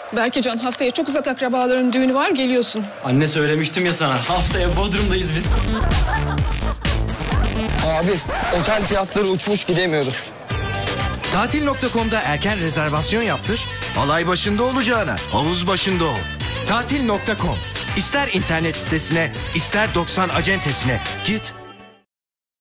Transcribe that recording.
Berkecan, haftaya çok uzak akrabaların düğünü var, geliyorsun. Anne, söylemiştim ya sana. Haftaya Bodrum'dayız biz. Abi otel fiyatları uçmuş, gidemiyoruz. Tatil.com'da erken rezervasyon yaptır. Alay başında olacağına havuz başında ol. Tatil.com. İster internet sitesine, ister 90 acentesine git